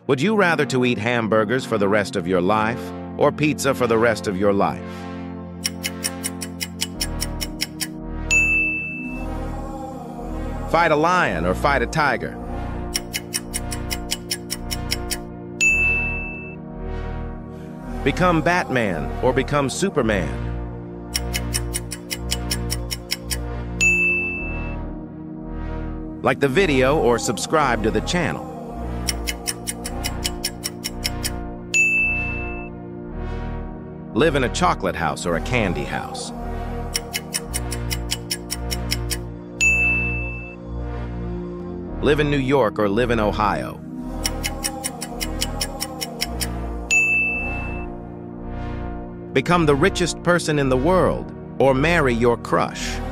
Would you rather to eat hamburgers for the rest of your life or pizza for the rest of your life? Fight a lion or fight a tiger? Become Batman or become Superman? Like the video or subscribe to the channel. Live in a chocolate house or a candy house? Live in New York or live in Ohio? Become the richest person in the world or marry your crush?